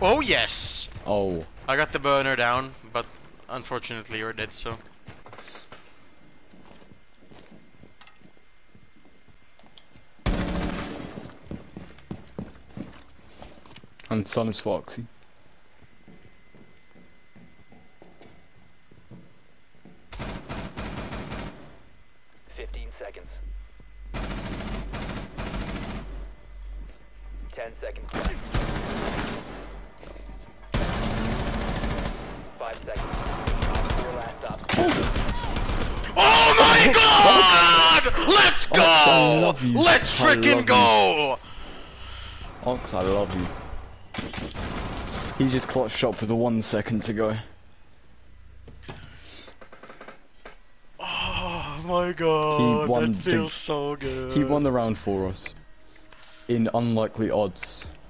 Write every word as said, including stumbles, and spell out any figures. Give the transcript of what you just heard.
Oh yes! Oh. I got the burner down, but unfortunately you're dead, so... And son is Foxy. Fifteen seconds. Ten seconds left. Five seconds. Four last stop. Oh my god! Let's Ox, I go! love you. Let's I frickin' love go! Ox, I love you. He just clutched up with the one second to go. Oh my god, He won that feels the, so good. He won the round for us. In unlikely odds.